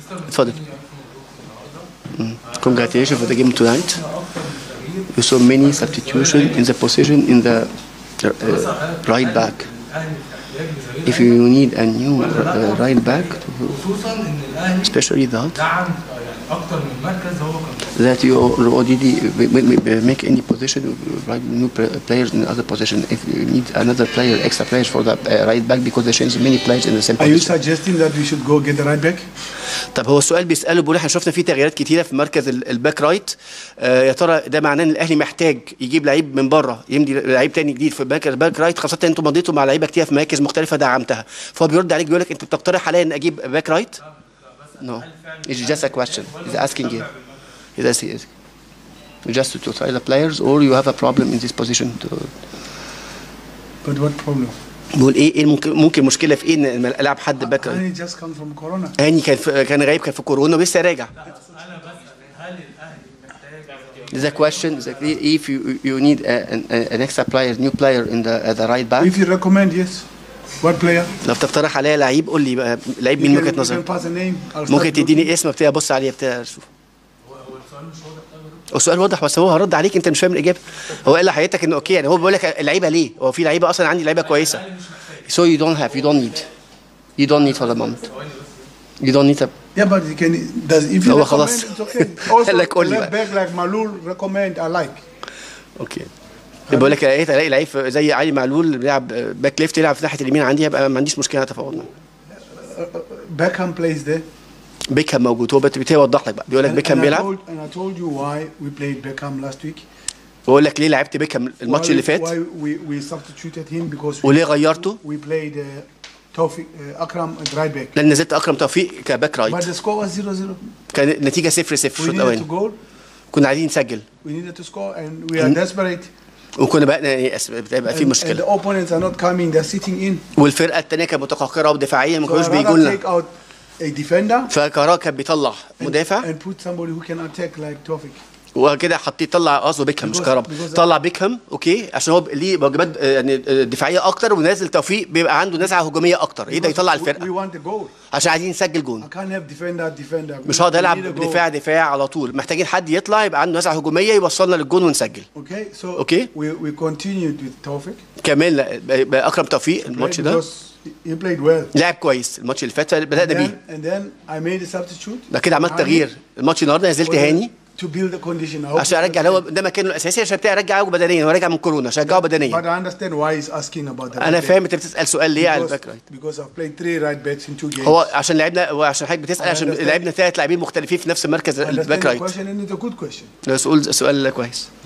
اتفضل. Congratulations for the game tonight. You saw many substitution in the position in the right back. If you need a new right back, especially that you already make any position, right, new players in other position. If you need another player, extra players for the right back because they change many players in the same position. Are you suggesting that we should go get the right back? طب هو السؤال بيسأله بيقول احنا شفنا في تغييرات كتيرة في مركز الباك رايت. يا ترى ده معناه ان الاهلي محتاج يجيب لعيب من بره يمدي لعيب تاني جديد في مركز الباك رايت، خاصة ان انتوا مضيتوا مع لعيبه كتير في مراكز مختلفة دعمتها. فهو بيرد عليك بيقول لك انت بتقترح عليا ان اجيب باك رايت؟ No. It's just a question. He's asking you. He's asking just to try the players or you have a problem in this position. But what problem? بقول ايه ممكن مشكله في ايه ان العب حد باك رايت؟ هاني just come from corona. هاني كان غايب، كان في كورونا ولسه راجع. The question is if you need an extra player, new player in the right back. If you recommend, yes. What player? لو بتقترح عليا لعيب قول لي بقى لعيب مين وجهة نظرك؟ ممكن تديني اسم ابتدي ابص عليه ابتدي اشوف. السؤال واضح بس هو هرد عليك انت مش فاهم الاجابه. هو قال لحضرتك انه اوكي يعني هو بيقول لك اللعيبه ليه؟ هو في لعيبه اصلا عندي لعيبه كويسه. So you don't need for the moment. You don't need a. Yeah, but you can. Does if you هو recommend, خلاص. it's okay. Also, قال لك قول لي left بقى. back like Malul recommend I like. اوكي. بقول لك لقيت الاقي لعيب زي علي معلول بيلعب باك ليفت يلعب في ناحيه اليمين عندي هيبقى ما عنديش مشكله اتفاوض معاه. Beckham plays there. بيكهام موجود، هو بيوضح لك بقى بيقول لك بيكهام بيلعب. And I told you why we played Beckham last week. بقول لك ليه لعبت بيكهام الماتش اللي فات. Why we substituted him because. وليه غيرته؟ We played توفيق أكرم right back. لان نزلت اكرم توفيق كباك رايت. But the score was 0-0. كان النتيجه 0-0 في الشوط الاولاني. كنا عايزين نسجل. We needed to score and we are desperate. وكنا بقى بقى في مشكله. And the opponents are not coming, they're sitting in. والفرقه الثانيه كانت متقهقره ودفاعيه ما كانوش بيجوا لنا. take out a defender. فكهربا كان بيطلع مدافع. And put somebody who can attack like توفيق. وكده حطيت طلع قصده بيكهام مش كهربا، طلع بيكهام اوكي عشان هو ليه واجبات يعني دفاعيه اكتر، ونازل توفيق بيبقى عنده نزعه هجوميه اكتر يقدر يطلع الفرقه عشان عايزين نسجل جون. مش هقدر العب دفاع على طول، محتاجين حد يطلع يبقى عنده نزعه هجوميه يوصلنا للجون ونسجل. اوكي كمان اكرم توفيق الماتش ده لعب كويس الماتش اللي فات بدأنا بيه. بعد كده عملت تغيير الماتش النهارده نزلت هاني عشان ارجع هو ده مكانه الاساسي عشان ابتدي ارجعه بدنيا، هو راجع من كورونا اشجعه بدنيا. انا فاهم انت بتسال سؤال ليه على الباك رايت. هو عشان لعبنا وعشان حضرتك بتسال عشان لعبنا 3 لاعبين مختلفين في نفس المركز الباك رايت. ده سؤال كويس.